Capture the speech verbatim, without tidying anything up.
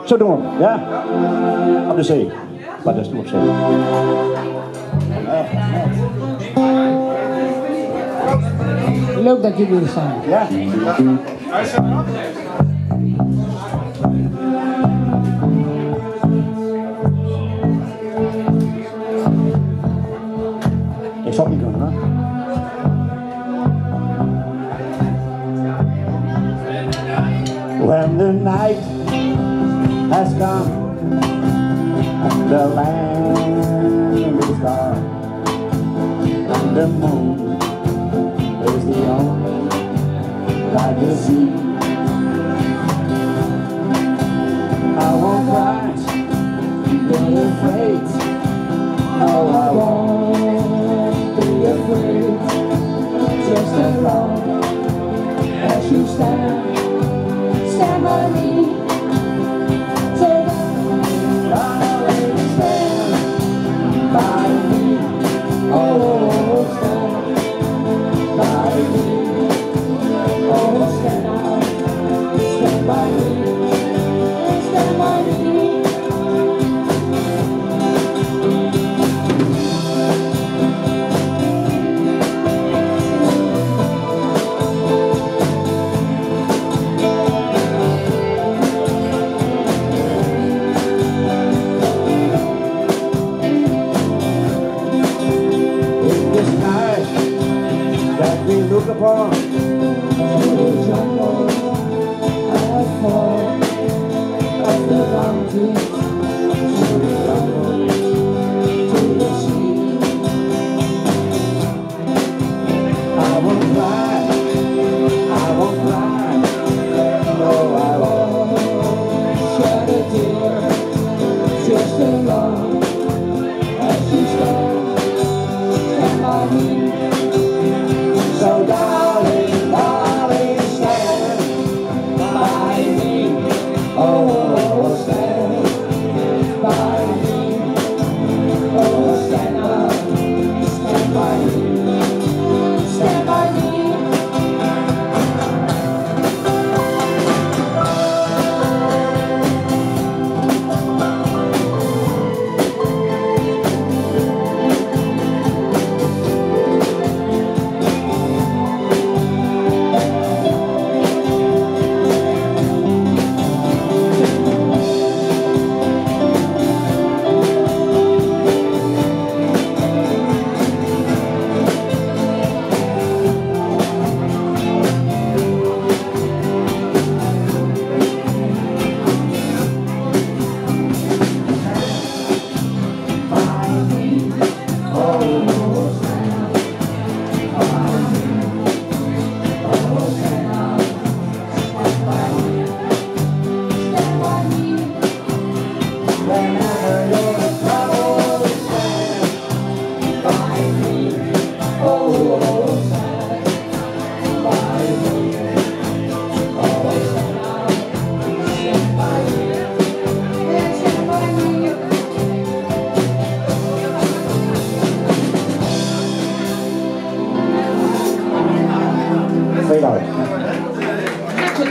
Zo doen we hem, ja? Op de zee. Maar dat is niet op zee. Leuk dat jullie er zijn. Ja. Ik zal het niet doen, hè? When the night has come and the land is dark and the moon is the only light you see, I won't cry, be afraid. Oh, I won't be afraid. Just as long as you stand, stand by me. So I'll always stand by me. Oh, stand by me. Oh, stand out, stand by me, stand by me. That we look upon the jungle, I fall of the mountain.